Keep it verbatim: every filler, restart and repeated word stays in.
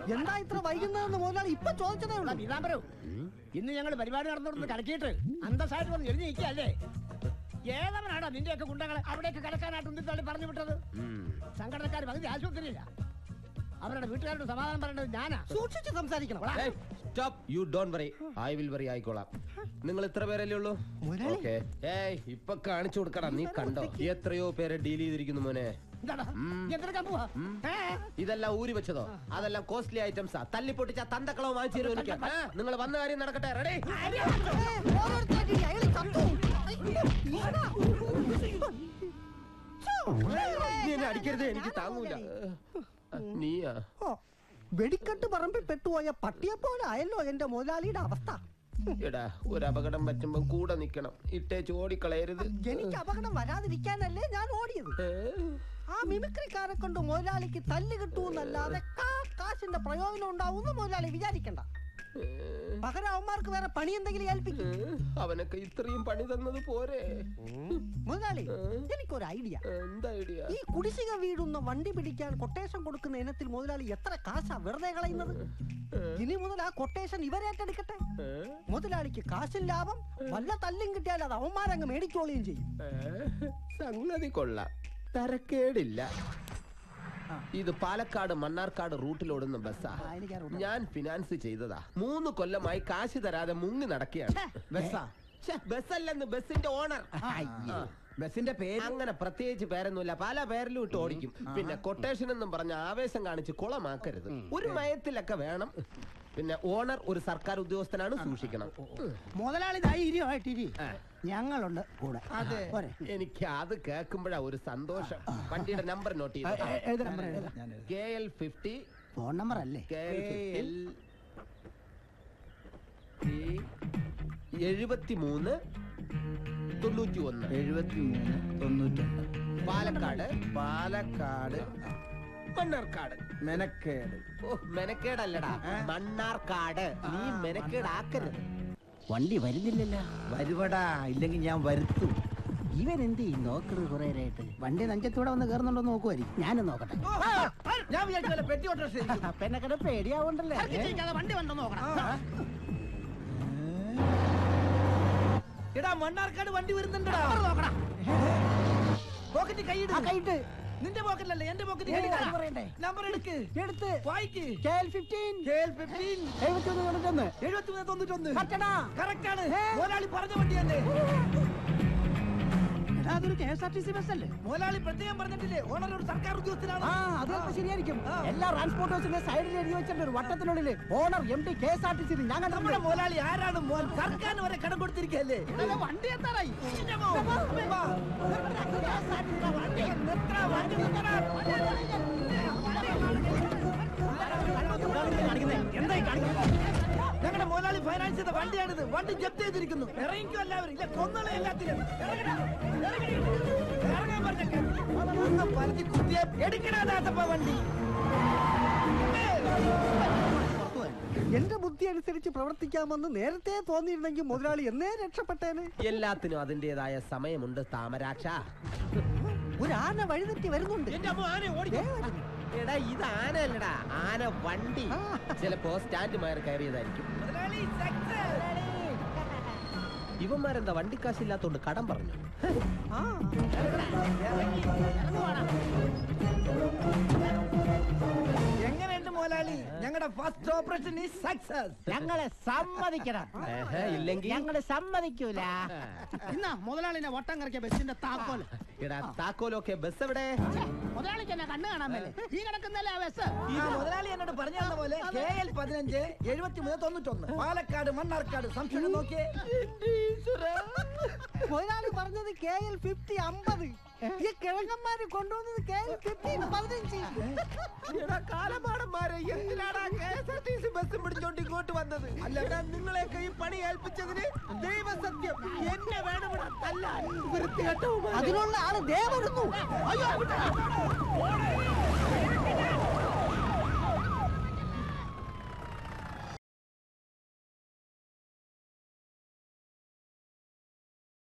എന്താ ഇത്ര വൈകുന്നതെന്ന് മുതലാളി ഇപ്പൊ ചോദിച്ചതേ ഉള്ളൂ. പീതാംബരോ, ഇന്ന് ഞങ്ങൾ പരിപാടി നടന്നോടൊന്ന് കലക്കിയിട്ട് അന്തസ്സായിട്ട് വന്ന് എഴുതി നിൽക്കല്ലേ? ഏതവനാണോ നിന്റെയൊക്കെ ഗുണ്ടകളെ അവിടേക്ക് കലക്കാനായിട്ട് ഉന്തി തള്ളി പറഞ്ഞു വിട്ടത്? സംഘടനക്കാർ പകുതി ആശുപത്രിയില്ല. അവരുടെ വീട്ടുകാരോട് സമാധാനം പറയേണ്ടത് ഞാനാ. സൂക്ഷിച്ച് സംസാരിക്കണം. You don't worry, I will worry ആയിക്കോളാം. നിങ്ങൾ ഇത്ര പേരല്ലേ ഉള്ളൂ? ഏയ് ഇപ്പൊ കാണിച്ചു കൊടുക്കടാ. നീ കണ്ടോ എത്രയോ പേരെ ഡീൽ ചെയ്തിരിക്കുന്നു മോനെ. ഇതെല്ലാം ഊരി വെച്ചതോ? അതെല്ലാം കോസ്റ്റ്ലി ഐറ്റംസാ. തല്ലിപ്പൊട്ടിച്ച തന്തക്കളോ വാങ്ങിച്ചു തരുമോ എനിക്ക്? നിങ്ങൾ വന്ന കാര്യം നടക്കട്ടെ. റെഡി? അടിക്കരുത്, എനിക്ക് താങ്ങൂല. നീയാ വെടിക്കെട്ട് പറമ്പിൽ പെട്ടുപോയ പട്ടിയെ പോലെ ആയല്ലോ എന്റെ മുതലാളിയുടെ അവസ്ഥ. എടാ, ഒരു അപകടം പറ്റുമ്പോ കൂടെ നിക്കണം, ഇട്ടേച്ച് ഓടിക്കളയരുത്. എനിക്ക് അപകടം വരാതിരിക്കാനല്ലേ ഞാൻ ഓടിയത്. ആ മിമിക്രിക്കാരെ കൊണ്ട് മുതലാളിക്ക് തല്ല് കിട്ടൂന്നല്ലാതെ കാശിന്റെ പ്രയോജനം ഉണ്ടാവും മുതലാളി വിചാരിക്കണ്ട. പകരം അവന്മാർക്ക് വേറെ പണി എന്തെങ്കിലും ഏൽപ്പിക്കും. അവനൊക്കെ ഇത്രയും പണി തന്നത് പോരെ മുതലാളി? എനിക്കൊരു ഐഡിയ. എന്താ ഐഡിയ? ഈ കുടിശ്ശിക വീടുന്ന വണ്ടി പിടിക്കാൻ കൊട്ടേഷൻ കൊടുക്കുന്ന ഇനത്തിൽ മുതലാളി എത്ര കാശാ വെറുതെ കളയുന്നത്? ഇനി മുതൽ ആ കൊട്ടേഷൻ ഇവരേറ്റെടുക്കട്ടെ. മുതലാളിക്ക് കാശും ലാഭം, വല്ല തല്ലും കിട്ടിയാൽ അത് അവന്മാരങ്ങ് മേടിച്ചോളുകയും ചെയ്യും. സംഗതി കൊള്ളാം, തരക്കേടില്ല. ഇത് പാലക്കാട് മണ്ണാർക്കാട് റൂട്ടിലോടുന്ന ബസ്സാ. ഞാൻ ഫിനാൻസ് ചെയ്തതാ. മൂന്ന് കൊല്ലമായി കാശ് തരാതെ മുങ്ങി നടക്കുകയാണ്. ബസ്സല്ലെന്ന്, ബസ്സിന്റെ ഓണർ. ബസിന്റെ പേര് അങ്ങനെ പ്രത്യേകിച്ച് പേരൊന്നുമില്ല, പല പേരിലും ഇട്ട് ഓടിക്കും. പിന്നെ കൊട്ടേഷൻ എന്നും പറഞ്ഞ ആവേശം കാണിച്ച് കുളമാക്കരുത്. ഒരു മയത്തിലൊക്കെ വേണം. പിന്നെ ഓണർ ഒരു സർക്കാർ ഉദ്യോഗസ്ഥനാണ്, സൂക്ഷിക്കണം. മുതലാളി ധൈര്യമായിട്ടിരി, ഞങ്ങളുണ്ട് കൂടെ. അതെ, എനിക്ക് അത് കേൾക്കുമ്പോഴാ ഒരു സന്തോഷം. വണ്ടിയുടെ നമ്പർ നോട്ട് ചെയ്ത്. K L fifty phone number അല്ലേ? എഴുപത്തി മൂന്ന് തൊണ്ണൂറ്റി ഒന്ന് എഴുപത്തി മൂന്ന് തൊണ്ണൂറ്റൊന്ന് പാലക്കാട് പാലക്കാട് മണ്ണാർക്കാട്. മെനക്കേട്. ഓ, മെനക്കേടല്ലടാ, മണ്ണാർക്കാട്. നീ മെനക്കേടാക്കരുത്. വണ്ടി വരുന്നില്ലല്ലോ. വരുവടാ, ഇല്ലെങ്കിൽ ഞാൻ വരുത്തു. ഇവൻ എന്ത് നോക്കരുത് കുറെ നേരമായിട്ട്. വണ്ടി നെഞ്ചത്തൂടെ വന്ന് കയറുന്നുണ്ടോ നോക്കുമായിരിക്കും. ഞാനും നോക്കട്ടെ. ഞാൻ വിചാരിച്ചു പെട്ടി ഓട്ടോ പെണ്ണൊക്കെ പേടിയാവണ്ടല്ലേ. വണ്ടി വന്നോ നോക്കണം. എടാ, മണ്ണാർക്കാട് വണ്ടി വരുന്നുണ്ടടാ. പോക്കറ്റ് കൈയിട്. കൈയിട്ട് നിന്റെ പോക്കറ്റിലല്ലേ, എന്റെ പോക്കറ്റ്. നമ്പർ എടുക്ക്, എടുത്ത് വായിക്ക്. എഴുപത്തി മൂന്ന് തൊണ്ണൂറ്റൊന്ന് കറക്റ്റ് ആണ്. മുതലാളി പറഞ്ഞ വണ്ടി തന്നെ. അതൊരു K S R T C bus അല്ലേ? മുതലാളി പ്രത്യേകം പറഞ്ഞിട്ടില്ലേ, ഓണർ ഒരു സർക്കാർ ഉദ്യോഗസ്ഥനാണ്. അതൊക്കെ ശരിയായിരിക്കും. എല്ലാ ട്രാൻസ്പോർട്ടേഴ്സിന്റെ സൈഡിൽ എഴുതി വെച്ചിട്ടുണ്ട് ഒരു വട്ടത്തിനുള്ളിൽ owner M T K S R T C. ഞാൻ നമ്മുടെ മുതലാളി ആരാണ്? സർക്കാരിന് വരെ കടം കൊടുത്തിരിക്കല്ലേ. വണ്ടി എത്താറായി. എന്തായി കാണിക്കുന്നത്? ഞങ്ങളുടെ മുതലാളി ഫൈനാൻസ് ചെയ്ത വണ്ടിയാണിത്. വണ്ടി ജപ്തി ചെയ്തിരിക്കുന്നു. ഇറങ്ങിക്കോ എല്ലാവരും, ഇല്ല കൊന്നളെ എല്ലാത്തിനും. ഇറങ്ങാൻ പറഞ്ഞൊക്കെ പരത്തി കുത്തിയെ എടുക്കണാതാത്തപ്പ വണ്ടി. എന്റെ ബുദ്ധി അനുസരിച്ച് പ്രവർത്തിക്കാമെന്ന് നേരത്തെ തോന്നിയിരുന്നെങ്കിൽ മുതലാളി എന്നേ രക്ഷപ്പെട്ടേനെ. എല്ലാത്തിനും അതിന്റേതായ സമയമുണ്ട് താമരാക്ഷ. ഒരു ആന വഴിതെറ്റി വരുന്നുണ്ട്. എടാ, ഇത് ആനയല്ലടാ, ആന വണ്ടി. ചിലപ്പോ സ്റ്റാൻഡ് മയർ കയറിയതായിരിക്കും. ഇവന്മാരെന്താ വണ്ടിക്കാശില്ലാത്തോണ്ട് കടം പറഞ്ഞു? എങ്ങനെയുണ്ട് മുതലാളി? ഞങ്ങളുടെ ഫസ്റ്റ് ഓപ്പറേഷൻ ഈസ് സക്സസ്. ഞങ്ങളെ സമ്മതിക്കണം. ഇല്ലെങ്കിൽ ഞങ്ങള് സമ്മതിക്കൂല. ഇന്നാ മുതലാളിനെ വട്ടം കറക്കിയ ബസ്സിന്റെ താക്കോൽ. എടാ, താക്കോലൊക്കെ ബസ് എവിടെ? മുതലാളിക്ക് എന്നെ കണ്ണ് കാണാൻ മേലെ. ഈ കിടക്കുന്നല്ലേ ആ ബസ്? മുതലാളി എന്നോട് പറഞ്ഞു തന്ന പോലെ കെ എൽ പതിനഞ്ച് എഴുപത്തി മൂന്ന് തൊണ്ണൂറ്റൊന്ന് പാലക്കാട് മണ്ണാർക്കാട്. സംശയം നോക്കിയേ. മുതലാളി പറഞ്ഞത് കെ എൽ ഫിഫ്റ്റി അമ്പത്. ഈ കിഴങ്ങന്മാര് കൊണ്ടുവന്നത് കെ എൽ ഫിഫ്റ്റീൻ പതിനഞ്ച്. കാലമാടന്മാരെ എന്തിനാണ് K S R T C bus പിടിച്ചോണ്ട് ഇങ്ങോട്ട് വന്നത്? അല്ലടാ, നിങ്ങളെയൊക്കെ ഈ പണി ഏൽപ്പിച്ചതിന് ദൈവസത്യം എന്നെ വേണം വൃത്തികെട്ടോ. അതിനുള്ള ആള് ദേ വരുന്നു. അയ്യോ